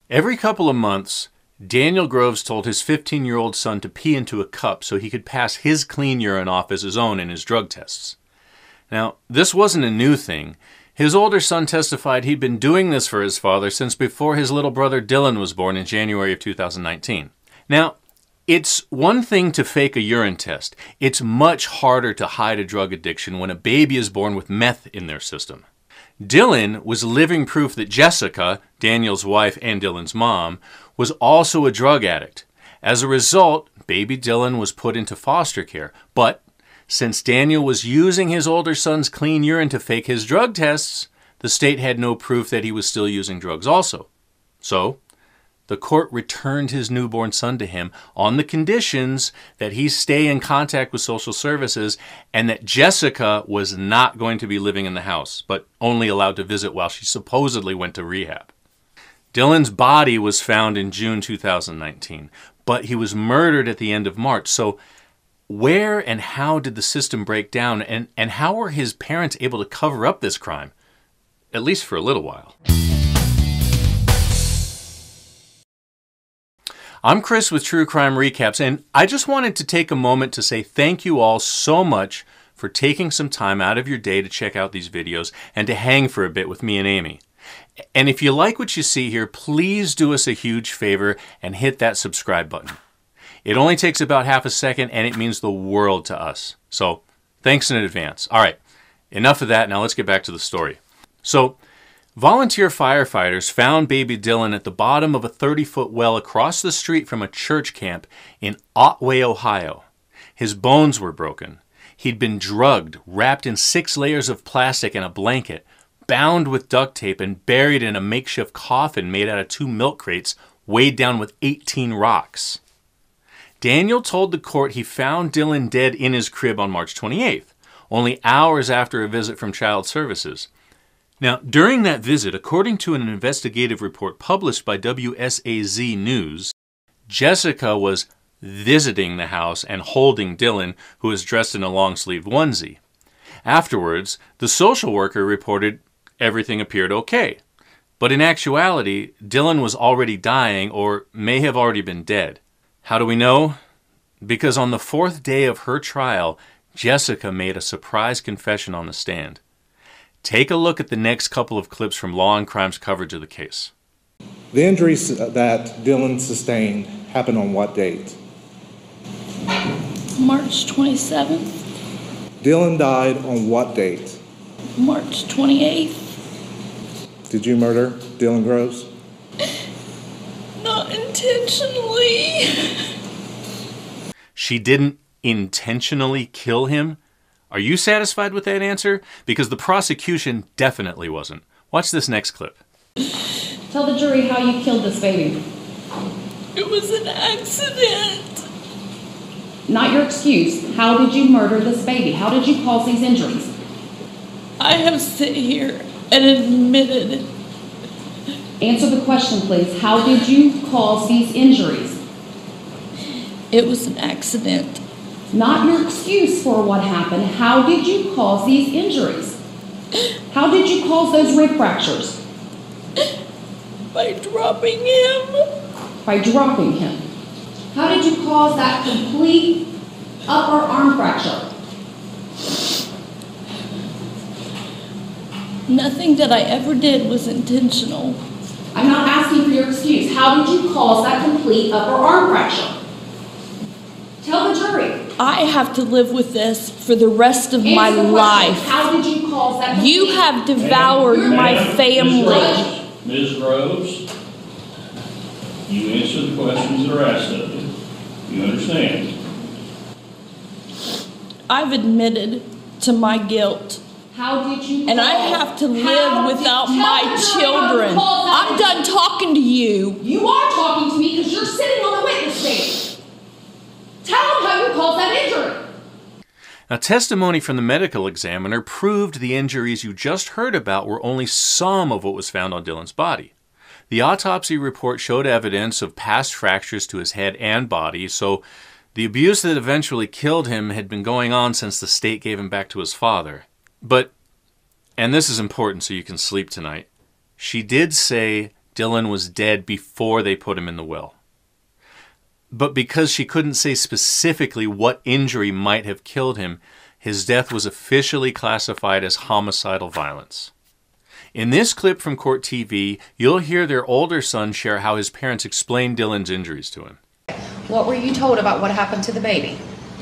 Every couple of months, Daniel Groves told his 15-year-old son to pee into a cup so he could pass his clean urine off as his own in his drug tests. Now, this wasn't a new thing. His older son testified he'd been doing this for his father since before his little brother Dylan was born in January of 2019. Now, it's one thing to fake a urine test. It's much harder to hide a drug addiction when a baby is born with meth in their system. Dylan was living proof that Jessica, Daniel's wife and Dylan's mom, was also a drug addict. As a result, baby Dylan was put into foster care. But since Daniel was using his older son's clean urine to fake his drug tests, the state had no proof that he was still using drugs also. So, the court returned his newborn son to him on the conditions that he stay in contact with social services and that Jessica was not going to be living in the house, but only allowed to visit while she supposedly went to rehab. Dylan's body was found in June 2019, but he was murdered at the end of March. So where and how did the system break down, and how were his parents able to cover up this crime? At least for a little while. I'm Chris with True Crime Recaps, and I just wanted to take a moment to say thank you all so much for taking some time out of your day to check out these videos and to hang for a bit with me and Amy. And if you like what you see here, please do us a huge favor and hit that subscribe button. It only takes about half a second and it means the world to us. So thanks in advance. All right, enough of that. Now let's get back to the story. So, volunteer firefighters found baby Dylan at the bottom of a 30-foot well across the street from a church camp in Otway, Ohio. His bones were broken. He'd been drugged, wrapped in 6 layers of plastic and a blanket, bound with duct tape, and buried in a makeshift coffin made out of 2 milk crates weighed down with 18 rocks. Daniel told the court he found Dylan dead in his crib on March 28th, only hours after a visit from Child Services. Now, during that visit, according to an investigative report published by WSAZ News, Jessica was visiting the house and holding Dylan, who was dressed in a long-sleeved onesie. Afterwards, the social worker reported everything appeared okay. But in actuality, Dylan was already dying or may have already been dead. How do we know? Because on the 4th day of her trial, Jessica made a surprise confession on the stand. Take a look at the next couple of clips from Law and Crime's coverage of the case. The injuries that Dylan sustained happened on what date? March 27th. Dylan died on what date? March 28th. Did you murder Dylan Groves? Not intentionally. She didn't intentionally kill him? Are you satisfied with that answer? Because the prosecution definitely wasn't. Watch this next clip. Tell the jury how you killed this baby. It was an accident. Not your excuse. How did you murder this baby? How did you cause these injuries? I have sit here and admitted. Answer the question, please. How did you cause these injuries? It was an accident. Not your excuse for what happened. How did you cause these injuries? How did you cause those rib fractures? By dropping him. By dropping him. How did you cause that complete upper arm fracture? Nothing that I ever did was intentional. I'm not asking for your excuse. How did you cause that complete upper arm fracture? Tell the jury. I have to live with this for the rest of my life. How did you cause that complete? You have devoured my family. Ms. Groves, you answer the questions that are asked of you. You understand? I've admitted to my guilt. How did you? And I have to live without my children. I'm done talking to you. You are talking to me because you're sitting on the witness stand. Tell them how you caused that injury. Now, testimony from the medical examiner proved the injuries you just heard about were only some of what was found on Dylan's body. The autopsy report showed evidence of past fractures to his head and body, so the abuse that eventually killed him had been going on since the state gave him back to his father. But, and this is important so you can sleep tonight, she did say Dylan was dead before they put him in the well. But because she couldn't say specifically what injury might have killed him, his death was officially classified as homicidal violence. In this clip from Court TV, you'll hear their older son share how his parents explained Dylan's injuries to him. What were you told about what happened to the baby?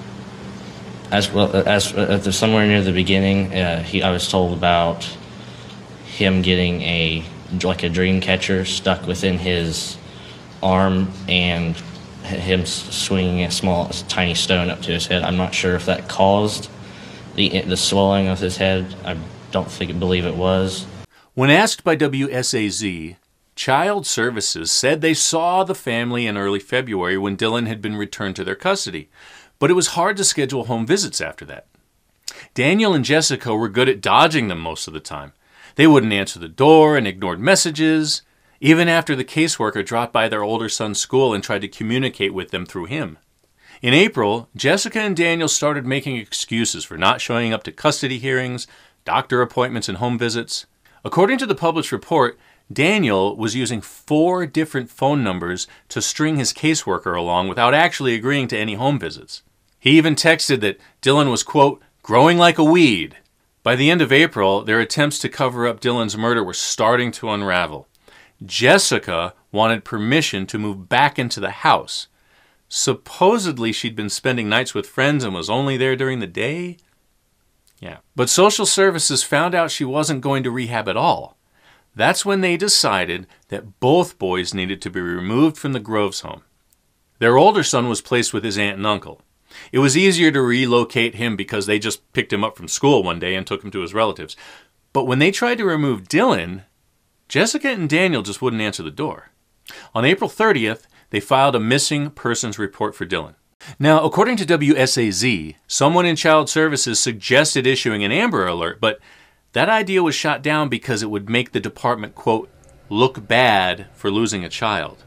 As well as somewhere near the beginning, I was told about him getting a dream catcher stuck within his arm and him swinging a tiny stone up to his head. I'm not sure if that caused the swelling of his head. I believe it was. When asked by WSAZ, Child Services said they saw the family in early February when Dylan had been returned to their custody, but it was hard to schedule home visits after that. Daniel and Jessica were good at dodging them most of the time. They wouldn't answer the door and ignored messages, even after the caseworker dropped by their older son's school and tried to communicate with them through him. In April, Jessica and Daniel started making excuses for not showing up to custody hearings, doctor appointments, and home visits. According to the published report, Daniel was using 4 different phone numbers to string his caseworker along without actually agreeing to any home visits. He even texted that Dylan was, quote, growing like a weed. By the end of April, their attempts to cover up Dylan's murder were starting to unravel. Jessica wanted permission to move back into the house. Supposedly, she'd been spending nights with friends and was only there during the day. Yeah, but social services found out she wasn't going to rehab at all. That's when they decided that both boys needed to be removed from the Groves home. Their older son was placed with his aunt and uncle. It was easier to relocate him because they just picked him up from school one day and took him to his relatives. But when they tried to remove Dylan, Jessica and Daniel just wouldn't answer the door. On April 30th, they filed a missing persons report for Dylan. Now, according to WSAZ, someone in Child Services suggested issuing an Amber Alert, but that idea was shot down because it would make the department, quote, look bad for losing a child.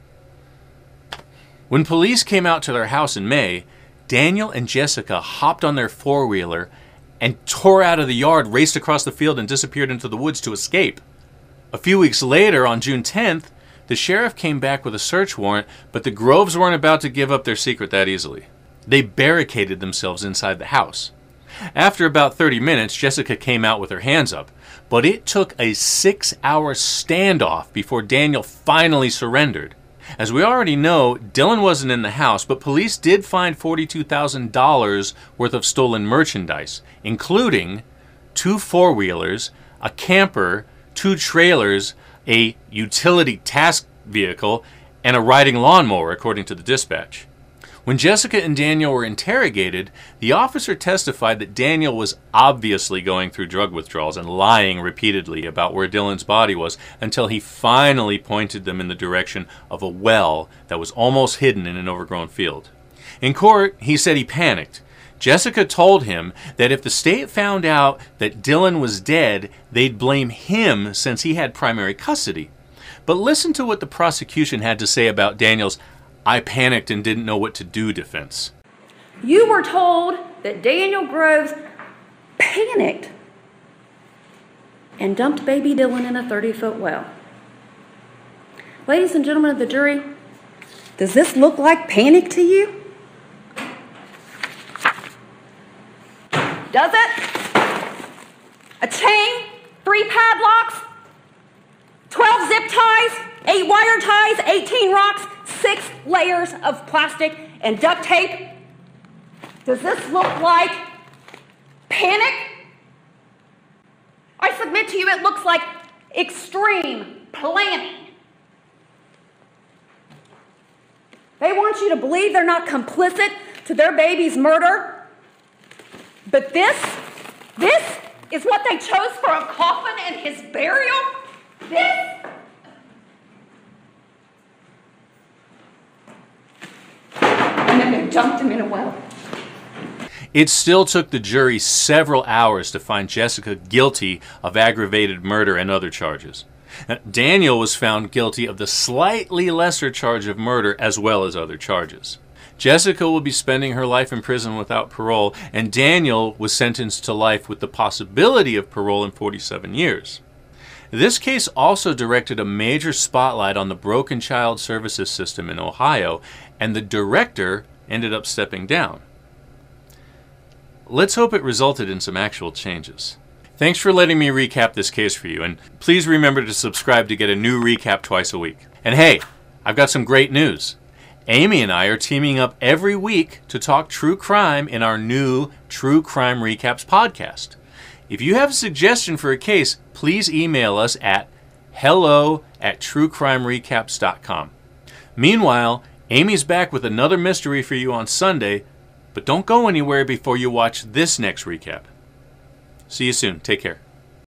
When police came out to their house in May, Daniel and Jessica hopped on their four-wheeler and tore out of the yard, raced across the field, and disappeared into the woods to escape. A few weeks later, on June 10th, the sheriff came back with a search warrant, but the Groves weren't about to give up their secret that easily. They barricaded themselves inside the house. After about 30 minutes, Jessica came out with her hands up, but it took a 6-hour standoff before Daniel finally surrendered. As we already know, Dylan wasn't in the house, but police did find $42,000 worth of stolen merchandise, including 2 four-wheelers, a camper, 2 trailers, a utility task vehicle, and a riding lawnmower, according to the dispatch. When Jessica and Daniel were interrogated, the officer testified that Daniel was obviously going through drug withdrawals and lying repeatedly about where Dylan's body was until he finally pointed them in the direction of a well that was almost hidden in an overgrown field. In court, he said he panicked. Jessica told him that if the state found out that Dylan was dead, they'd blame him since he had primary custody. But listen to what the prosecution had to say about Daniel's "I panicked and didn't know what to do" defense. You were told that Daniel Groves panicked and dumped baby Dylan in a 30-foot well. Ladies and gentlemen of the jury, does this look like panic to you? Does it? A chain, 3 padlocks, 12 zip ties, 8 wire ties, 18 rocks, 6 layers of plastic and duct tape. Does this look like panic? I submit to you it looks like extreme planning. They want you to believe they're not complicit to their baby's murder. But this is what they chose for a coffin and his burial? This? And then they dumped him in a well. It still took the jury several hours to find Jessica guilty of aggravated murder and other charges. Now, Daniel was found guilty of the slightly lesser charge of murder as well as other charges. Jessica will be spending her life in prison without parole, and Daniel was sentenced to life with the possibility of parole in 47 years. This case also directed a major spotlight on the broken child services system in Ohio, and the director ended up stepping down. Let's hope it resulted in some actual changes. Thanks for letting me recap this case for you, and please remember to subscribe to get a new recap twice a week. And hey, I've got some great news. Amy and I are teaming up every week to talk true crime in our new True Crime Recaps podcast. If you have a suggestion for a case, please email us at hello@truecrimerecaps.com. Meanwhile, Amy's back with another mystery for you on Sunday, but don't go anywhere before you watch this next recap. See you soon. Take care.